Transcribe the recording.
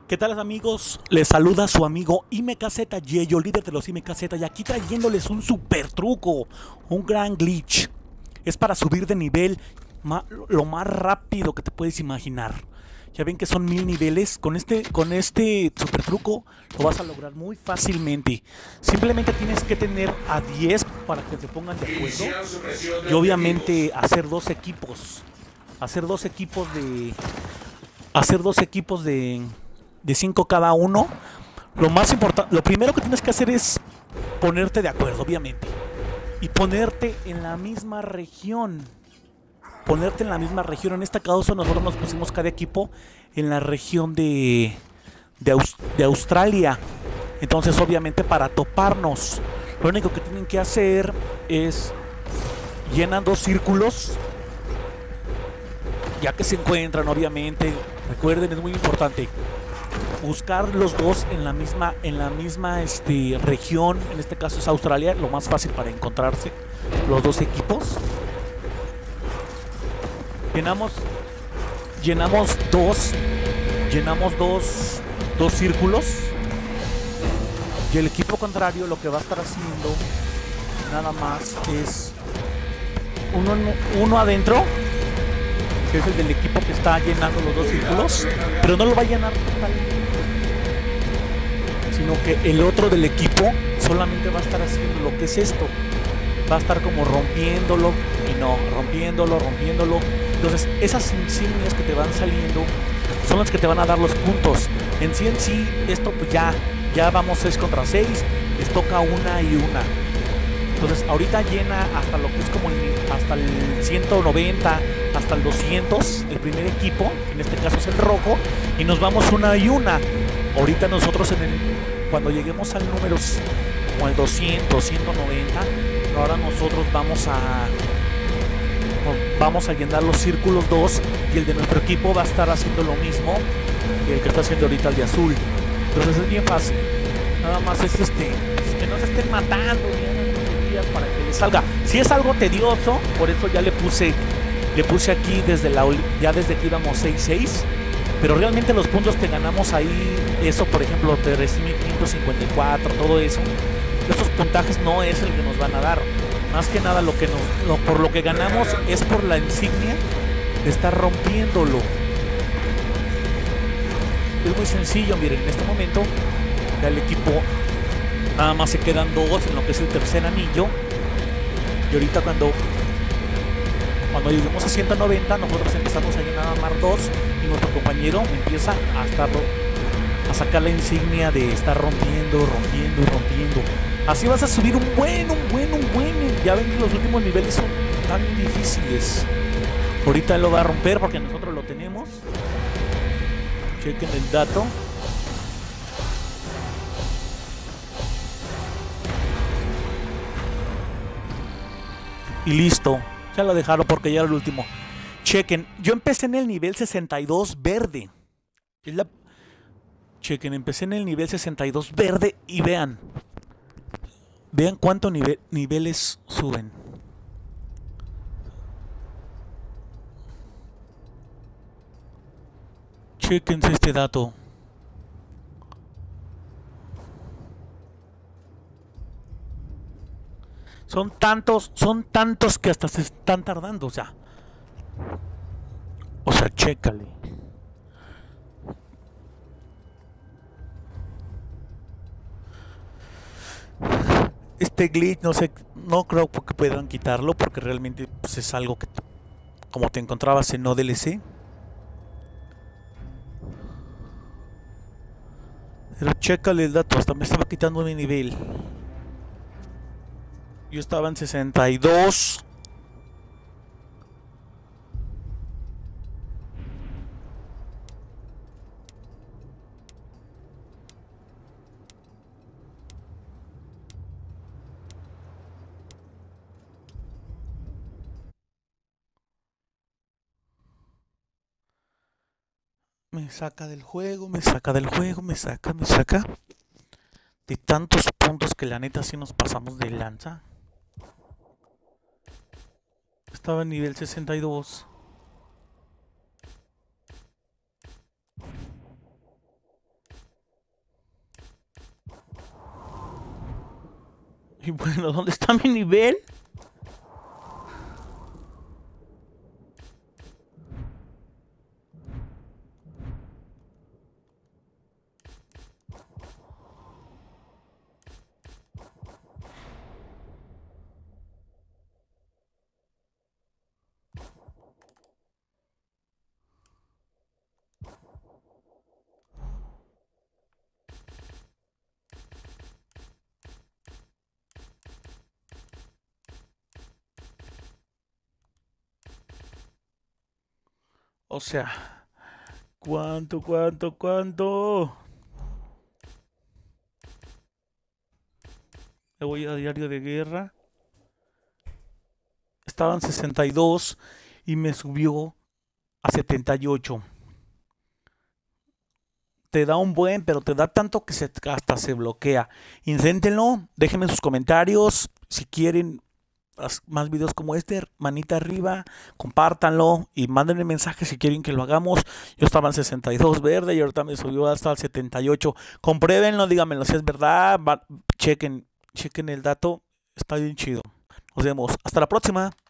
¿Qué tal amigos? Les saluda su amigo IMKZ Yeyo, líder de los IMKZ, y aquí trayéndoles un super truco, un gran glitch. Es para subir de nivel lo más rápido que te puedes imaginar. Ya ven que son 1000 niveles. Con este super truco lo vas a lograr muy fácilmente. Simplemente tienes que tener a 10 para que te pongan de acuerdo. Y obviamente hacer dos equipos. Hacer dos equipos de 5 cada uno. Lo más importante, lo primero que tienes que hacer es ponerte de acuerdo, obviamente, y ponerte en la misma región. En este caso nosotros nos pusimos cada equipo en la región de Australia. Entonces obviamente para toparnos, lo único que tienen que hacer es llenar dos círculos, ya que se encuentran, obviamente. Recuerden, es muy importante buscar los dos en la misma región. En este caso es Australia, lo más fácil para encontrarse los dos equipos. Llenamos dos círculos, y el equipo contrario lo que va a estar haciendo nada más es uno adentro, que es el del equipo que está llenando los dos círculos, pero no lo va a llenar totalmente, sino que el otro del equipo solamente va a estar haciendo lo que es esto. Va a estar como rompiéndolo rompiéndolo. Entonces esas insignias que te van saliendo son las que te van a dar los puntos. En sí, esto pues ya vamos 6 contra 6, les toca una y una. Entonces ahorita llena hasta lo que es como hasta el 190, hasta el 200, el primer equipo, que en este caso es el rojo, y nos vamos una y una. Ahorita nosotros cuando lleguemos al número como el 200, 190, ahora nosotros vamos a llenar los círculos 2, y el de nuestro equipo va a estar haciendo lo mismo que el que está haciendo ahorita el de azul. Entonces es bien fácil, nada más es que no se estén matando para que les salga. Si es algo tedioso, por eso ya le puse aquí desde aquí íbamos 6-6, pero realmente los puntos que ganamos ahí, eso por ejemplo 3.554, todo eso, esos puntajes no es el que nos van a dar. Más que nada por lo que ganamos es por la insignia de estar rompiéndolo. Es muy sencillo, miren, en este momento ya el equipo nada más se quedan dos en lo que es el tercer anillo, y ahorita cuando lleguemos a 190 nosotros empezamos a llenar a mar 2, y nuestro compañero empieza a sacar la insignia de estar rompiendo. Así vas a subir un buen. Ya ven que los últimos niveles son tan difíciles. Ahorita lo va a romper porque nosotros lo tenemos. Chequen el dato. Y listo. Ya lo dejaron porque ya era el último. Chequen, yo empecé en el nivel 62 verde. Chequen, empecé en el nivel 62 verde y vean cuántos niveles suben. Chequense este dato. Son tantos que hasta se están tardando, o sea, chécale. Este glitch no creo que puedan quitarlo, porque realmente pues, es algo que como te encontrabas en no DLC. Pero chécale el dato, hasta me estaba quitando mi nivel. Yo estaba en 62. Me saca del juego, me saca. De tantos puntos que la neta sí nos pasamos de lanza. Estaba en nivel 62. Y bueno, ¿dónde está mi nivel? O sea, ¿cuánto? Le voy a diario de guerra. Estaban 62 y me subió a 78. Te da un buen, pero te da tanto que hasta se bloquea. Inténtenlo, déjenme sus comentarios. Si quieren más videos como este, manita arriba, compártanlo y mándenme mensaje si quieren que lo hagamos. Yo estaba en 62 verde y ahorita me subió hasta el 78. Compruébenlo, díganmelo si es verdad. Chequen el dato, está bien chido. Nos vemos, hasta la próxima.